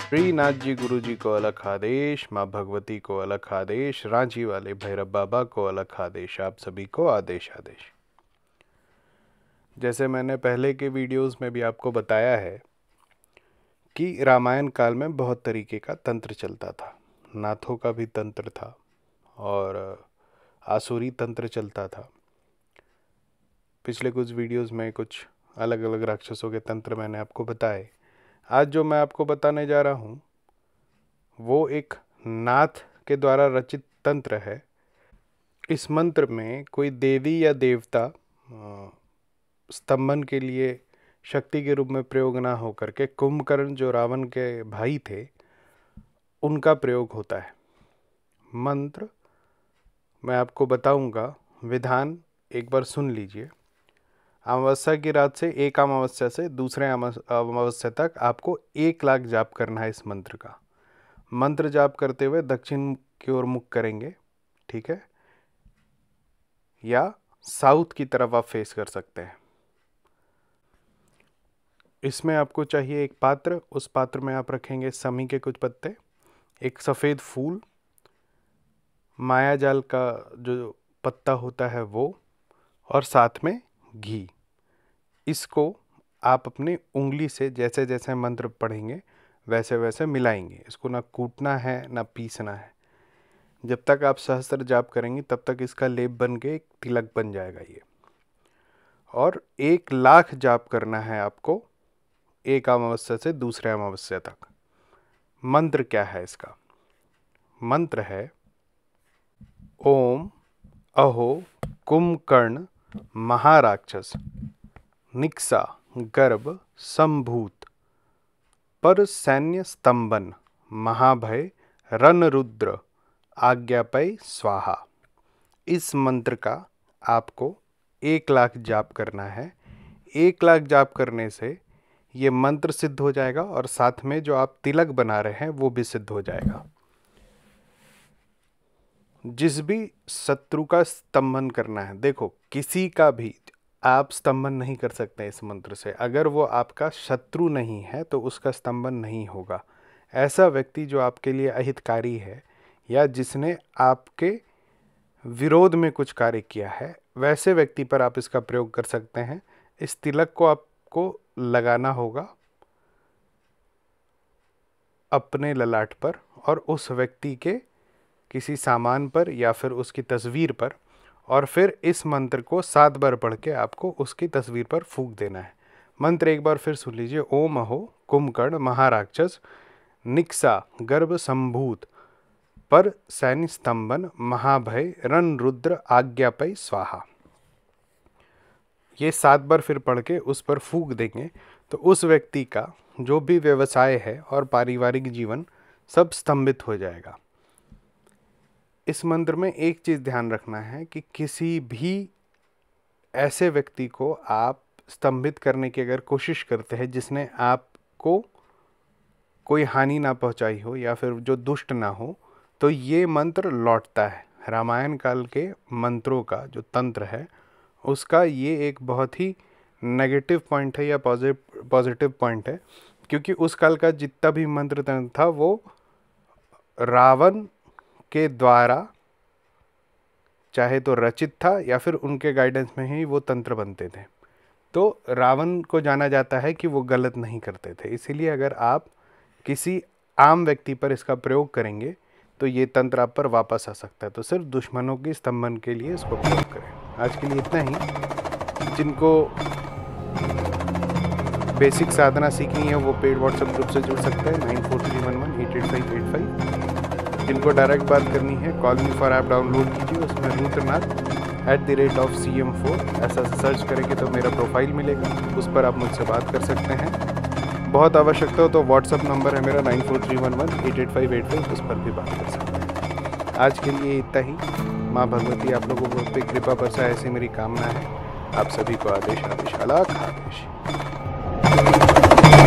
श्रीनाथ जी गुरु जी को अलग आदेश, माँ भगवती को अलग आदेश, रांची वाले भैरव बाबा को अलग आदेश, आप सभी को आदेश आदेश। जैसे मैंने पहले के वीडियोस में भी आपको बताया है कि रामायण काल में बहुत तरीके का तंत्र चलता था। नाथों का भी तंत्र था और आसुरी तंत्र चलता था। पिछले कुछ वीडियोस में कुछ अलग अलग राक्षसों के तंत्र मैंने आपको बताए। आज जो मैं आपको बताने जा रहा हूँ वो एक नाथ के द्वारा रचित तंत्र है। इस मंत्र में कोई देवी या देवता स्तंभन के लिए शक्ति के रूप में प्रयोग ना हो करके कुंभकर्ण जो रावण के भाई थे उनका प्रयोग होता है। मंत्र मैं आपको बताऊंगा, विधान एक बार सुन लीजिए। अमावस्या की रात से एक अमावस्या से दूसरे अमावस्या तक आपको 1 लाख जाप करना है इस मंत्र का। मंत्र जाप करते हुए दक्षिण की ओर मुख करेंगे, ठीक है, या साउथ की तरफ आप फेस कर सकते हैं। इसमें आपको चाहिए एक पात्र, उस पात्र में आप रखेंगे समी के कुछ पत्ते, एक सफ़ेद फूल, मायाजाल का जो पत्ता होता है वो, और साथ में घी। इसको आप अपनी उंगली से जैसे जैसे मंत्र पढ़ेंगे वैसे वैसे मिलाएंगे। इसको ना कूटना है ना पीसना है। जब तक आप सहस्त्र जाप करेंगे तब तक इसका लेप बन के एक तिलक बन जाएगा ये। और 1 लाख जाप करना है आपको एक अमावस्या से दूसरे अमावस्या तक। मंत्र क्या है इसका? मंत्र है ओम अहो कुंभकर्ण महाराक्षस निक्सा गर्भ संभूत पर सैन्य स्तंभन महाभय रणरुद्र आज्ञापय स्वाहा। इस मंत्र का आपको 1 लाख जाप करना है। 1 लाख जाप करने से ये मंत्र सिद्ध हो जाएगा और साथ में जो आप तिलक बना रहे हैं वो भी सिद्ध हो जाएगा। जिस भी शत्रु का स्तंभन करना है, देखो किसी का भी आप स्तंभन नहीं कर सकते इस मंत्र से। अगर वो आपका शत्रु नहीं है तो उसका स्तंभन नहीं होगा। ऐसा व्यक्ति जो आपके लिए अहितकारी है या जिसने आपके विरोध में कुछ कार्य किया है, वैसे व्यक्ति पर आप इसका प्रयोग कर सकते हैं। इस तिलक को आपको लगाना होगा अपने ललाट पर और उस व्यक्ति के किसी सामान पर या फिर उसकी तस्वीर पर, और फिर इस मंत्र को 7 बार पढ़ के आपको उसकी तस्वीर पर फूंक देना है। मंत्र एक बार फिर सुन लीजिए। ओम अहो कुंभकर्ण महाराक्षस निक्सा गर्भ संभूत पर सैन्य स्तंभन महाभय रणरुद्र आज्ञापय स्वाहा। ये 7 बार फिर पढ़ के उस पर फूंक देंगे तो उस व्यक्ति का जो भी व्यवसाय है और पारिवारिक जीवन सब स्तंभित हो जाएगा। इस मंत्र में एक चीज़ ध्यान रखना है कि किसी भी ऐसे व्यक्ति को आप स्तंभित करने की अगर कोशिश करते हैं जिसने आपको कोई हानि ना पहुंचाई हो या फिर जो दुष्ट ना हो, तो ये मंत्र लौटता है। रामायण काल के मंत्रों का जो तंत्र है उसका ये एक बहुत ही नेगेटिव पॉइंट है या पॉजिटिव पॉइंट है, क्योंकि उस काल का जितना भी मंत्र तंत्र था वो रावण के द्वारा चाहे तो रचित था या फिर उनके गाइडेंस में ही वो तंत्र बनते थे। तो रावण को जाना जाता है कि वो गलत नहीं करते थे। इसीलिए अगर आप किसी आम व्यक्ति पर इसका प्रयोग करेंगे तो ये तंत्र आप पर वापस आ सकता है। तो सिर्फ दुश्मनों की स्तंभन के लिए इसको प्रयोग करें। आज के लिए इतना ही। जिनको बेसिक साधना सीखनी है वो पेड व्हाट्सएप ग्रुप से जुड़ सकते हैं 9431188585। जिनको डायरेक्ट बात करनी है call me for app download कीजिए, उसमें रुद्रनाथ @CM4 ऐसा सर्च करेंगे तो मेरा प्रोफाइल मिलेगा, उस पर आप मुझसे बात कर सकते हैं। बहुत आवश्यकता हो तो व्हाट्सअप नंबर है मेरा 9431188585, उस पर भी बात कर सकते हैं। आज के लिए इतना ही। माँ भगवती आप लोगों को कृपा बरसाए ऐसी मेरी कामना है। आप सभी को आदेश आदेश अलग आदेश।